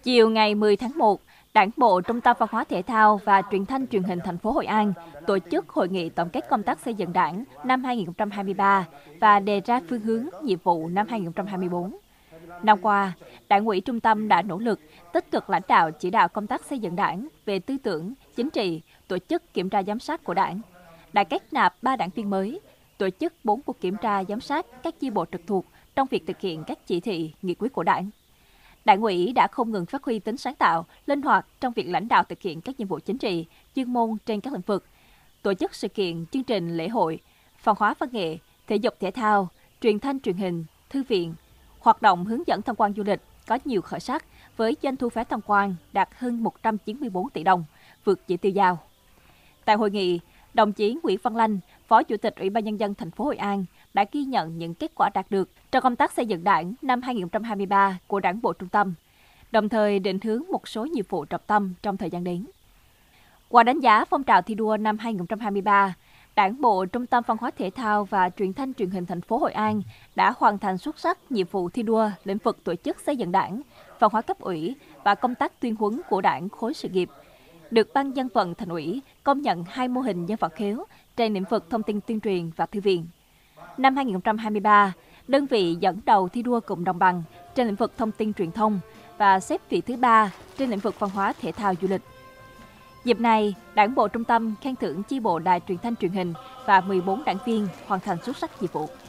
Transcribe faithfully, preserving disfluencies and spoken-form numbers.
Chiều ngày mười tháng một, Đảng bộ Trung tâm Văn hóa Thể thao và Truyền thanh Truyền hình thành phố Hội An tổ chức hội nghị tổng kết công tác xây dựng Đảng năm hai nghìn không trăm hai mươi ba và đề ra phương hướng nhiệm vụ năm hai nghìn không trăm hai mươi bốn. Năm qua, Đảng ủy Trung tâm đã nỗ lực tích cực lãnh đạo chỉ đạo công tác xây dựng Đảng về tư tưởng, chính trị, tổ chức kiểm tra giám sát của Đảng, đã kết nạp ba đảng viên mới, tổ chức bốn cuộc kiểm tra giám sát các chi bộ trực thuộc trong việc thực hiện các chỉ thị, nghị quyết của Đảng. Đảng ủy đã không ngừng phát huy tính sáng tạo, linh hoạt trong việc lãnh đạo thực hiện các nhiệm vụ chính trị, chuyên môn trên các lĩnh vực, tổ chức sự kiện, chương trình, lễ hội, văn hóa văn nghệ, thể dục thể thao, truyền thanh truyền hình, thư viện, hoạt động hướng dẫn tham quan du lịch có nhiều khởi sắc với doanh thu vé tham quan đạt hơn một trăm chín mươi tư tỷ đồng, vượt chỉ tiêu giao. Tại hội nghị, đồng chí Nguyễn Văn Lanh, Phó Chủ tịch Ủy ban Nhân dân thành phố Hội An đã ghi nhận những kết quả đạt được trong công tác xây dựng Đảng năm hai nghìn không trăm hai mươi ba của Đảng bộ Trung tâm, đồng thời định hướng một số nhiệm vụ trọng tâm trong thời gian đến. Qua đánh giá phong trào thi đua năm hai nghìn không trăm hai mươi ba, Đảng bộ Trung tâm Văn hóa Thể thao và Truyền thanh Truyền hình thành phố Hội An đã hoàn thành xuất sắc nhiệm vụ thi đua lĩnh vực tổ chức xây dựng Đảng, văn hóa cấp ủy và công tác tuyên huấn của Đảng khối sự nghiệp. Được Ban Dân vận Thành ủy công nhận hai mô hình dân vận khéo trên lĩnh vực thông tin tuyên truyền và thư viện. Năm hai nghìn không trăm hai mươi ba, đơn vị dẫn đầu thi đua cùng đồng bằng trên lĩnh vực thông tin truyền thông và xếp vị thứ ba trên lĩnh vực văn hóa thể thao du lịch. Dịp này, Đảng bộ Trung tâm khen thưởng chi bộ Đài Truyền thanh Truyền hình và mười bốn đảng viên hoàn thành xuất sắc nhiệm vụ.